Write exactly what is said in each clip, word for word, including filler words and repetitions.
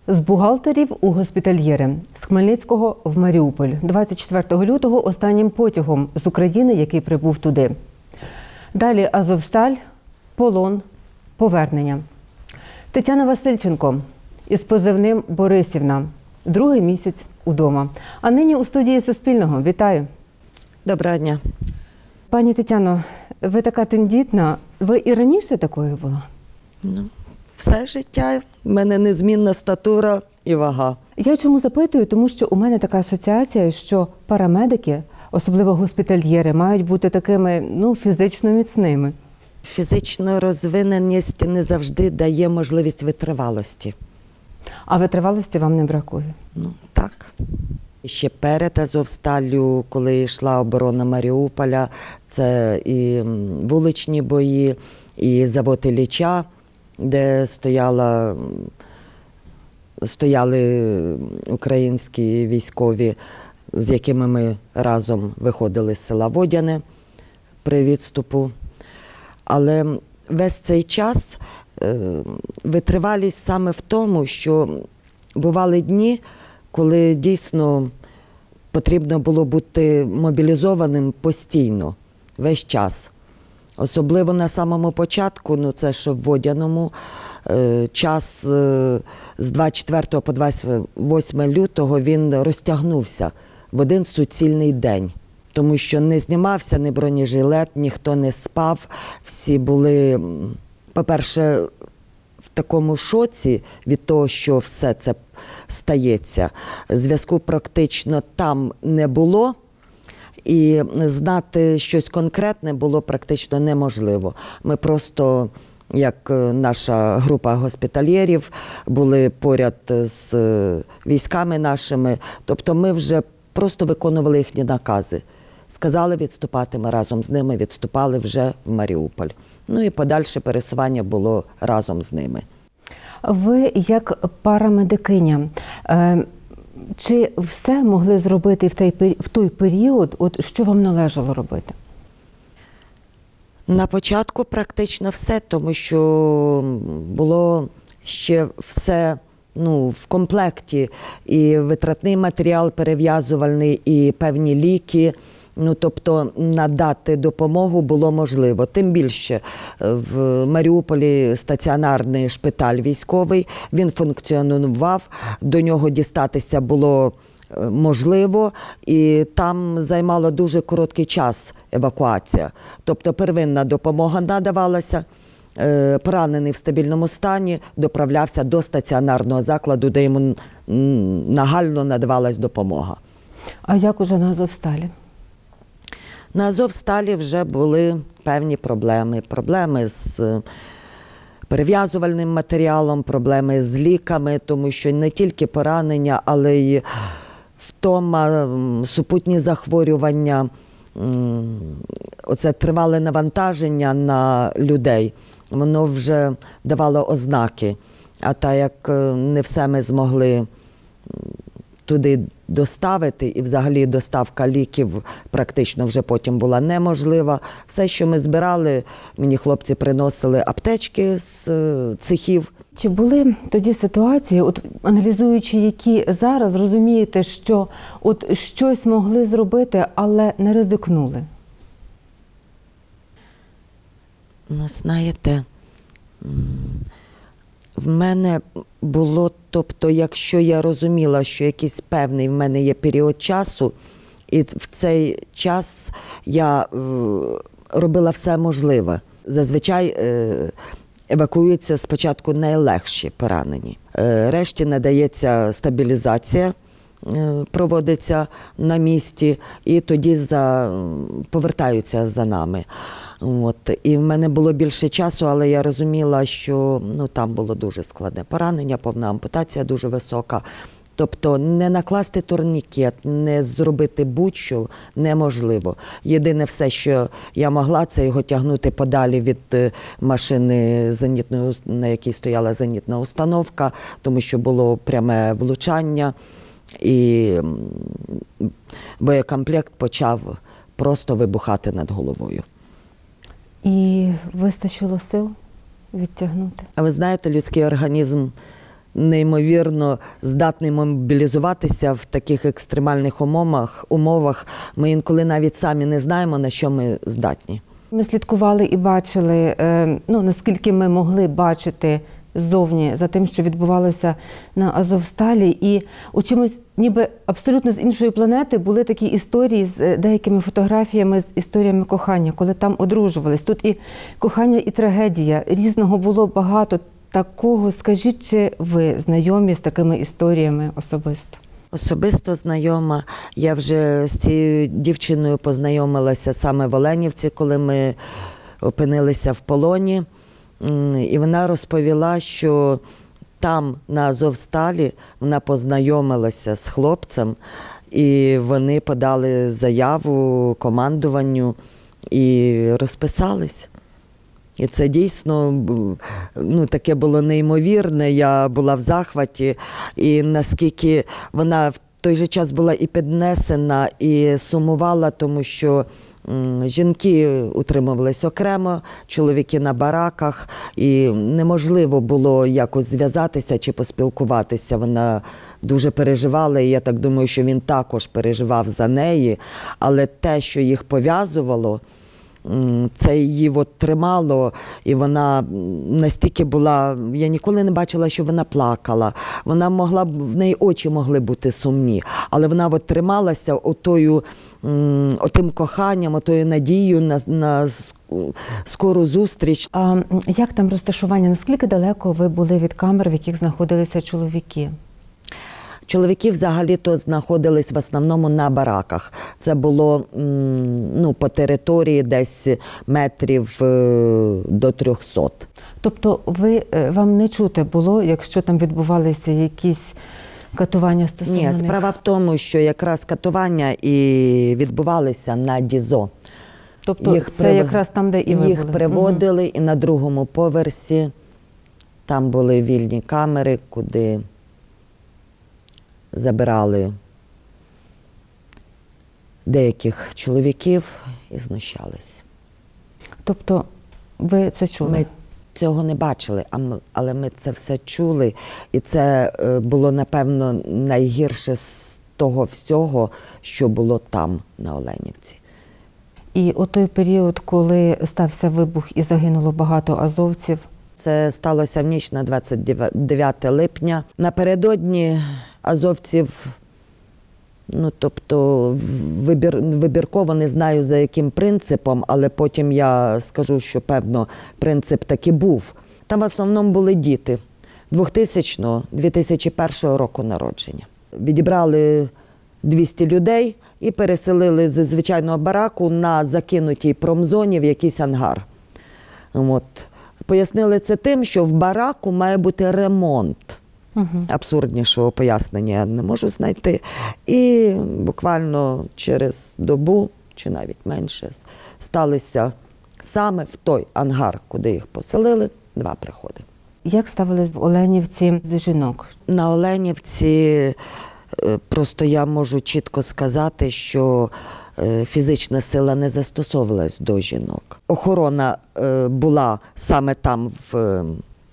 З бухгалтерів у госпітальєри. З Хмельницького в Маріуполь. двадцять четвертого лютого останнім потягом з України, який прибув туди. Далі Азовсталь, полон, повернення. Тетяна Васильченко із позивним Борисівна. Другий місяць удома. А нині у студії Суспільного. Вітаю. Доброго дня. Пані Тетяно, ви така тендітна. Ви і раніше такою була? Ну, все життя. В мене незмінна статура і вага. Я чому запитую? Тому що у мене така асоціація, що парамедики, особливо госпітальєри, мають бути такими, ну, фізично міцними. Фізична розвиненість не завжди дає можливість витривалості. А витривалості вам не бракує? Ну, так. Ще перед Азовсталлю, коли йшла оборона Маріуполя, це і вуличні бої, і завод Ілліча, де стояла, стояли українські військові, з якими ми разом виходили з села Водяне при відступу. Але весь цей час витривалість саме в тому, що бували дні, коли дійсно потрібно було бути мобілізованим постійно, весь час. Особливо на самому початку, ну це ж в Водяному, час з двадцять четвертого по двадцять восьме лютого він розтягнувся в один суцільний день. Тому що не знімався ні бронежилет, ніхто не спав, всі були, по-перше, в такому шоці від того, що все це стається. Зв'язку практично там не було, і знати щось конкретне було практично неможливо. Ми просто, як наша група госпітальєрів, були поряд з військами нашими, тобто ми вже просто виконували їхні накази. Сказали відступати, ми разом з ними відступали вже в Маріуполь. Ну і подальше пересування було разом з ними. Ви як парамедикиня, чи все могли зробити в той, в той період, от що вам належало робити? На початку практично все, тому що було ще все ну, в комплекті. І витратний матеріал перев'язувальний, і певні ліки. Ну, тобто надати допомогу було можливо. Тим більше в Маріуполі стаціонарний шпиталь військовий, він функціонував, до нього дістатися було можливо, і там займало дуже короткий час евакуація. Тобто первинна допомога надавалася, поранений в стабільному стані доправлявся до стаціонарного закладу, де йому нагально надавалась допомога. А як уже на Азовсталі? На Азовсталі вже були певні проблеми. Проблеми з перев'язувальним матеріалом, проблеми з ліками, тому що не тільки поранення, але й втома, супутні захворювання, оце тривале навантаження на людей, воно вже давало ознаки. А так як не все ми змогли туди доставити, і взагалі доставка ліків практично вже потім була неможлива. Все, що ми збирали, мені хлопці приносили аптечки з цехів. Чи були тоді ситуації, от аналізуючи які зараз, розумієте, що от щось могли зробити, але не ризикнули? Ну, знаєте, в мене було, тобто, якщо я розуміла, що якийсь певний в мене є період часу, і в цей час я е, робила все можливе. Зазвичай е, евакуюються спочатку найлегші поранені. Е, решті надається стабілізація, е, проводиться на місці, і тоді за, повертаються за нами. От. І в мене було більше часу, але я розуміла, що ну, там було дуже складне поранення, повна ампутація дуже висока. Тобто не накласти турнікет, не зробити будь-що неможливо. Єдине все, що я могла, це його тягнути подалі від машини, зенітної, на якій стояла зенітна установка, тому що було пряме влучання, і боєкомплект почав просто вибухати над головою. І вистачило сил відтягнути? А ви знаєте, людський організм неймовірно здатний мобілізуватися в таких екстремальних умовах, умовах. Ми інколи навіть самі не знаємо, на що ми здатні. Ми слідкували і бачили, ну, наскільки ми могли бачити ззовні за тим, що відбувалося на Азовсталі. І у чимось ніби абсолютно з іншої планети були такі історії з деякими фотографіями, з історіями кохання, коли там одружувались. Тут і кохання, і трагедія. Різного було багато такого. Скажіть, чи ви знайомі з такими історіями особисто? Особисто знайома. Я вже з цією дівчиною познайомилася саме в Оленівці, коли ми опинилися в полоні. І вона розповіла, що там, на Азовсталі, вона познайомилася з хлопцем, і вони подали заяву командуванню і розписались. І це дійсно, ну, таке було неймовірне, я була в захваті, і наскільки вона в той же час була і піднесена, і сумувала, тому що жінки утримувались окремо, чоловіки на бараках, і неможливо було якось зв'язатися чи поспілкуватися. Вона дуже переживала, і я так думаю, що він також переживав за неї, але те, що їх пов'язувало, це її от тримало, і вона настільки була, я ніколи не бачила, що вона плакала. Вона могла, в неї очі могли бути сумні, але вона от трималася отою, отим коханням, отою надією на, на скору зустріч. А як там розташування? Наскільки далеко ви були від камер, в яких знаходилися чоловіки? Чоловіки взагалі-то знаходились в основному на бараках. Це було, ну, по території десь метрів до трьохсот. Тобто ви, вам не чути було, якщо там відбувалися якісь катування стосовно Ні, них? справа в тому, що якраз катування і відбувалися на ДІЗО. Тобто їх це прив... якраз там, де і ви Їх були? приводили, угу. І на другому поверсі там були вільні камери, куди забирали деяких чоловіків і знущались. Тобто ви це чули? Ми цього не бачили, але ми це все чули. І це було, напевно, найгірше з того всього, що було там, на Оленівці. І у той період, коли стався вибух і загинуло багато азовців? Це сталося в ніч на двадцять дев'яте липня. Напередодні азовців, ну, тобто, вибір, вибірково не знаю за яким принципом, але потім я скажу, що, певно, принцип таки був. Там в основному були діти двохтисячного - дві тисячі першого року народження. Відібрали двісті людей і переселили з звичайного бараку на закинутій промзоні в якийсь ангар. От. Пояснили це тим, що в бараку має бути ремонт. Угу. Абсурднішого пояснення я не можу знайти. І буквально через добу, чи навіть менше, сталися саме в той ангар, куди їх поселили, два приходи. Як ставились в Оленівці до жінок? На Оленівці просто я можу чітко сказати, що фізична сила не застосовувалась до жінок. Охорона була саме там в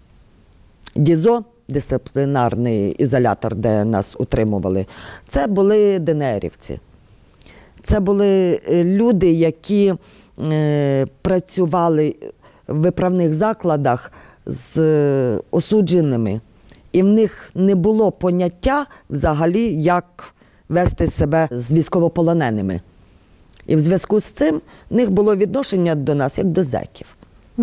ДІЗО, дисциплінарний ізолятор, де нас утримували. Це були ДНРівці. Це були люди, які працювали в виправних закладах з осудженими. І в них не було поняття взагалі, як вести себе з військовополоненими. І в зв'язку з цим в них було відношення до нас, як до зеків. Угу.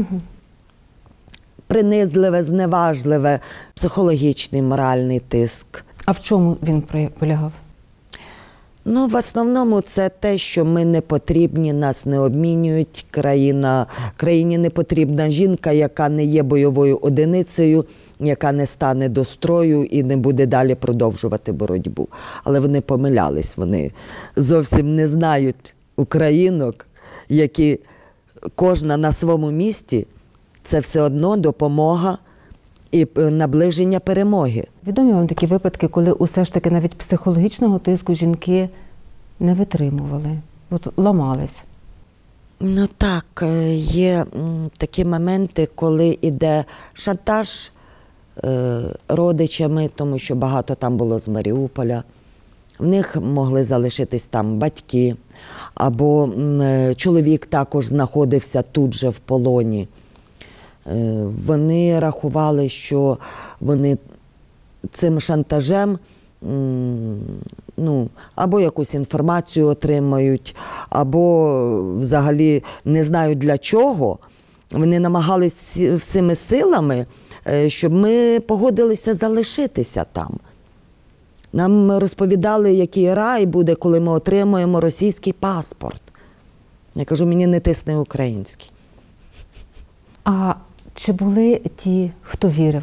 Принизливе, зневажливе, психологічний, моральний тиск. А в чому він полягав? Ну, в основному це те, що ми не потрібні, нас не обмінюють, країна, країні не потрібна жінка, яка не є бойовою одиницею, яка не стане до строю і не буде далі продовжувати боротьбу. Але вони помилялись, вони зовсім не знають українок, які кожна на своєму місці, це все одно допомога і наближення перемоги. Відомі вам такі випадки, коли усе ж таки навіть психологічного тиску жінки не витримували, от ламались? Ну так, є такі моменти, коли йде шантаж е, родичами, тому що багато там було з Маріуполя. В них могли залишитись там батьки, або м, чоловік також знаходився тут же в полоні. Е, вони рахували, що вони цим шантажем м, ну, або якусь інформацію отримають, або взагалі не знають для чого. Вони намагались всі, всіми силами, е, щоб ми погодилися залишитися там. Нам розповідали, який рай буде, коли ми отримуємо російський паспорт. Я кажу, мені не тисне український. А чи були ті, хто вірив?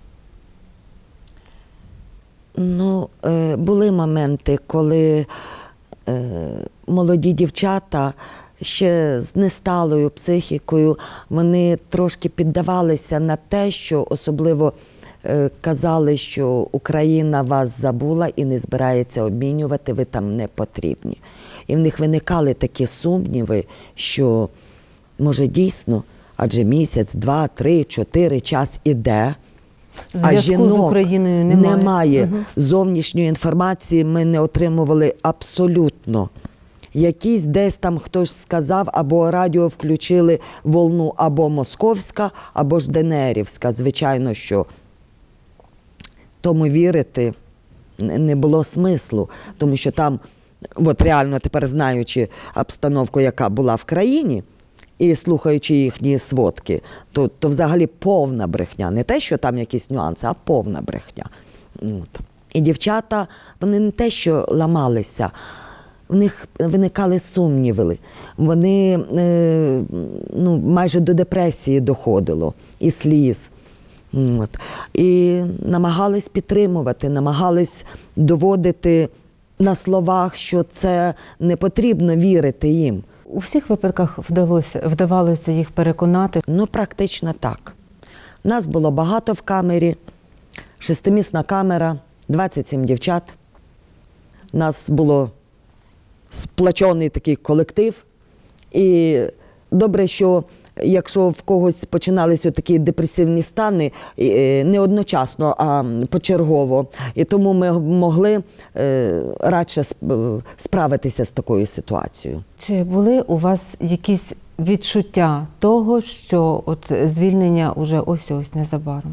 Ну, е, були моменти, коли е, молоді дівчата ще з несталою психікою, вони трошки піддавалися на те, що особливо е, казали, що Україна вас забула і не збирається обмінювати, ви там не потрібні. І в них виникали такі сумніви, що, може, дійсно, адже місяць, два, три, чотири, час іде, а жінок з Україною немає. немає. Угу. Зовнішньої інформації ми не отримували абсолютно. Якийсь десь там хтось сказав, або радіо включили волну або московська, або ж ДНРівська. Звичайно, що тому вірити не було смислу, тому що там, от реально тепер знаючи обстановку, яка була в країні, і слухаючи їхні сводки, то, то взагалі повна брехня. Не те, що там якісь нюанси, а повна брехня. От. І дівчата, вони не те, що ламалися, в них виникали сумніви. Вони е, ну, майже до депресії доходило, і сліз. От. І намагались підтримувати, намагались доводити на словах, що це не потрібно вірити їм. У всіх випадках вдалося, вдавалося їх переконати? Ну, практично так. Нас було багато в камері, шестимісна камера, двадцять сім дівчат. Нас було сплачений такий колектив. І добре, що якщо в когось починалися такі депресивні стани, не одночасно, а почергово. І тому ми могли радше справитися з такою ситуацією. Чи були у вас якісь відчуття того, що от звільнення уже ось-ось незабаром?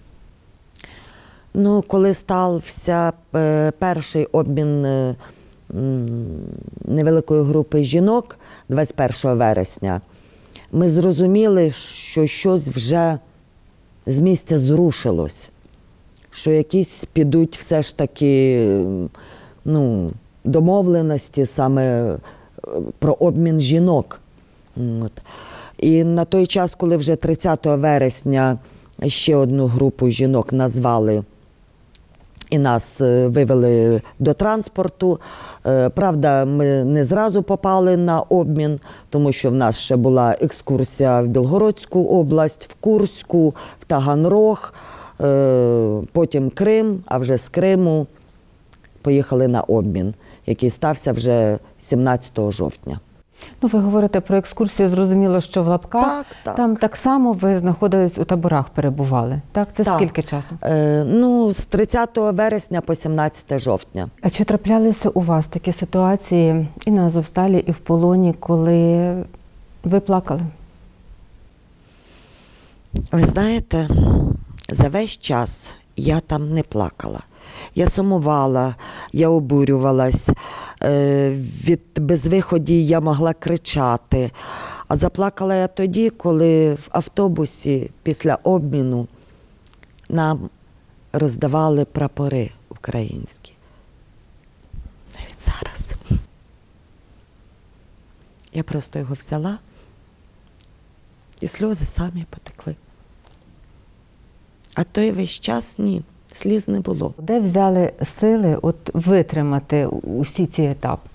Ну, коли стався перший обмін невеликої групи жінок двадцять першого вересня, ми зрозуміли, що щось вже з місця зрушилось, що якісь підуть все ж таки ну, домовленості саме про обмін жінок. От. І на той час, коли вже тридцятого вересня ще одну групу жінок назвали і нас вивели до транспорту. Правда, ми не зразу попали на обмін, тому що в нас ще була екскурсія в Білгородську область, в Курську, в Таганрог, потім Крим, а вже з Криму поїхали на обмін, який стався вже сімнадцятого жовтня. Ну, ви говорите про екскурсію, зрозуміло, що в лапках. Так, так. Там так само ви знаходились у таборах, перебували, так? Це так. Скільки часу? Е, ну, з тридцятого вересня по сімнадцяте жовтня. А чи траплялися у вас такі ситуації і на Азовсталі, і в полоні, коли ви плакали? Ви знаєте, за весь час я там не плакала. Я сумувала, я обурювалась, від безвиході я могла кричати. А заплакала я тоді, коли в автобусі після обміну нам роздавали прапори українські. Навіть зараз. Я просто його взяла, і сльози самі потекли. А той весь час ні. Сліз не було. Де взяли сили от витримати усі ці етапи?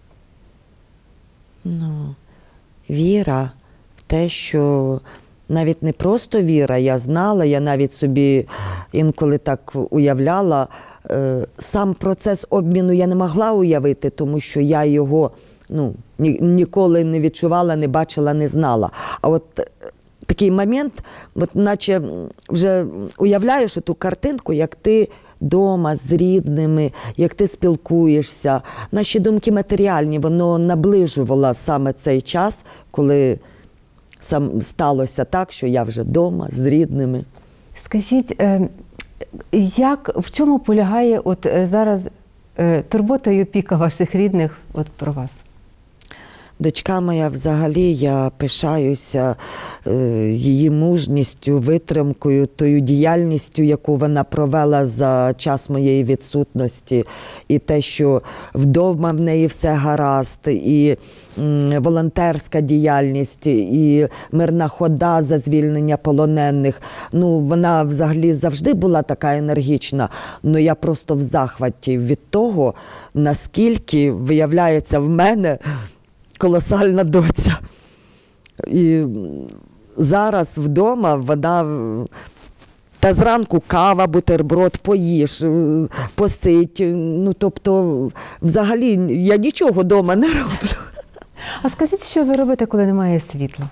Ну, віра в те, що навіть не просто віра, я знала, я навіть собі інколи так уявляла. Сам процес обміну я не могла уявити, тому що я його ну, ні, ніколи не відчувала, не бачила, не знала. А от такий момент, от наче вже уявляєш ту картинку, як ти вдома з рідними, як ти спілкуєшся. Наші думки матеріальні, воно наближувало саме цей час, коли сам сталося так, що я вже вдома з рідними. Скажіть, як, в чому полягає от зараз турбота і опіка ваших рідних от про вас? Дочка моя взагалі, я пишаюся е, її мужністю, витримкою, тою діяльністю, яку вона провела за час моєї відсутності. І те, що вдома в неї все гаразд, і м, волонтерська діяльність, і мирна хода за звільнення полонених. Ну, вона взагалі завжди була така енергічна, але я просто в захваті від того, наскільки виявляється в мене колосальна доця. І зараз вдома вона, та зранку кава, бутерброд, поїж, посидь. Ну, тобто, взагалі, я нічого вдома не роблю. А скажіть, що ви робите, коли немає світла?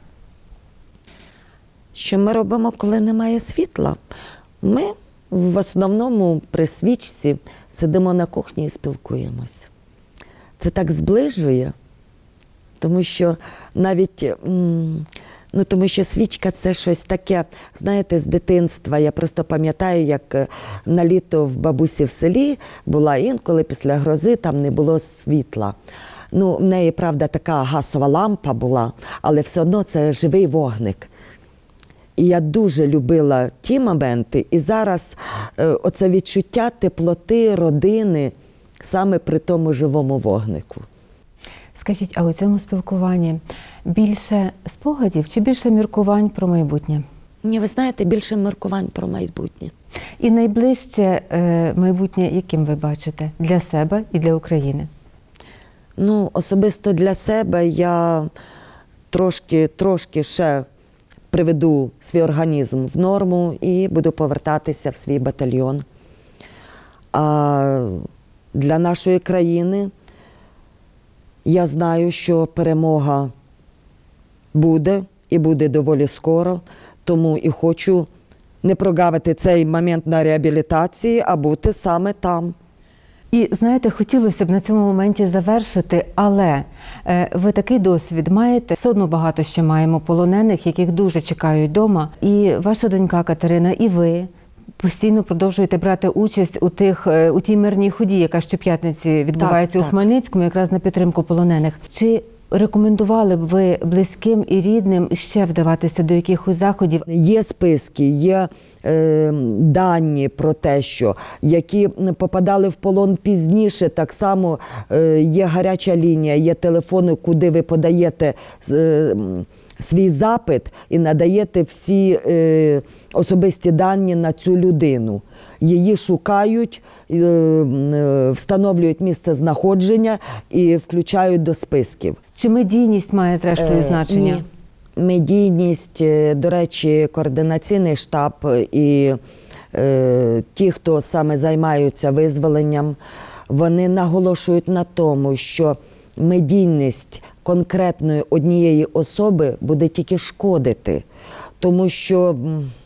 Що ми робимо, коли немає світла? Ми в основному при свічці сидимо на кухні і спілкуємось. Це так зближує. Тому що навіть, ну, тому що свічка – це щось таке, знаєте, з дитинства. Я просто пам'ятаю, як на літо в бабусі в селі була інколи після грози, там не було світла. Ну, в неї, правда, така газова лампа була, але все одно це живий вогник. І я дуже любила ті моменти, і зараз е, оце відчуття теплоти родини саме при тому живому вогнику. Скажіть, а у цьому спілкуванні більше спогадів чи більше міркувань про майбутнє? Ні, ви знаєте, більше міркувань про майбутнє. І найближче е, майбутнє, яким ви бачите для себе і для України? Ну, особисто для себе я трошки, трошки ще приведу свій організм в норму і буду повертатися в свій батальйон. А для нашої країни я знаю, що перемога буде, і буде доволі скоро, тому і хочу не прогавити цей момент на реабілітації, а бути саме там. І, знаєте, хотілося б на цьому моменті завершити, але е, ви такий досвід маєте. Все одно багато ще маємо полонених, яких дуже чекають вдома. І ваша донька Катерина, і ви постійно продовжуєте брати участь у, тих, у тій мирній ході, яка щоп'ятниці відбувається так, у так. Хмельницькому, якраз на підтримку полонених. Чи рекомендували б ви близьким і рідним ще вдаватися до якихось заходів? Є списки, є е, дані про те, що які попадали в полон пізніше, так само е, є гаряча лінія, є телефони, куди ви подаєте е, свій запит і надаєте всі е, особисті дані на цю людину. Її шукають, е, е, встановлюють місце знаходження і включають до списків. Чи медійність має зрештою значення? Е, ні. Медійність, до речі, координаційний штаб і е, ті, хто саме займаються визволенням, вони наголошують на тому, що медійність конкретної однієї особи буде тільки шкодити. Тому що,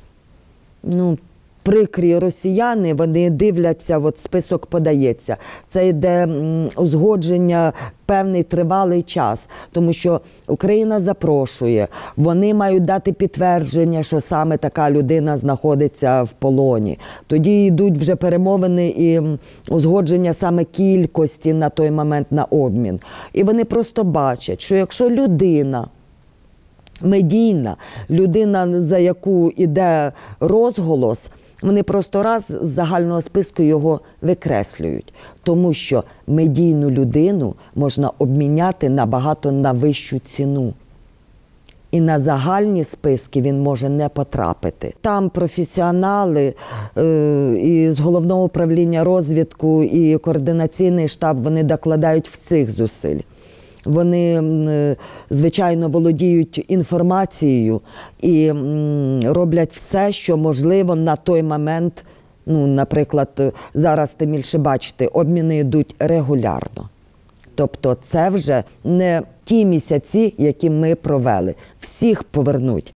ну, прикрі росіяни, вони дивляться, от список подається. Це йде узгодження певний тривалий час, тому що Україна запрошує, вони мають дати підтвердження, що саме така людина знаходиться в полоні. Тоді йдуть вже перемовини і узгодження саме кількості на той момент на обмін. І вони просто бачать, що якщо людина медійна, людина, за яку йде розголос, вони просто раз з загального списку його викреслюють. Тому що медійну людину можна обміняти набагато на вищу ціну. І на загальні списки він може не потрапити. Там професіонали е, і з Головного управління розвідку, і координаційний штаб, вони докладають всіх зусиль. Вони, звичайно, володіють інформацією і роблять все, що можливо на той момент. Ну, наприклад, зараз, тим більше бачите, обміни йдуть регулярно. Тобто це вже не ті місяці, які ми провели. Всіх повернуть.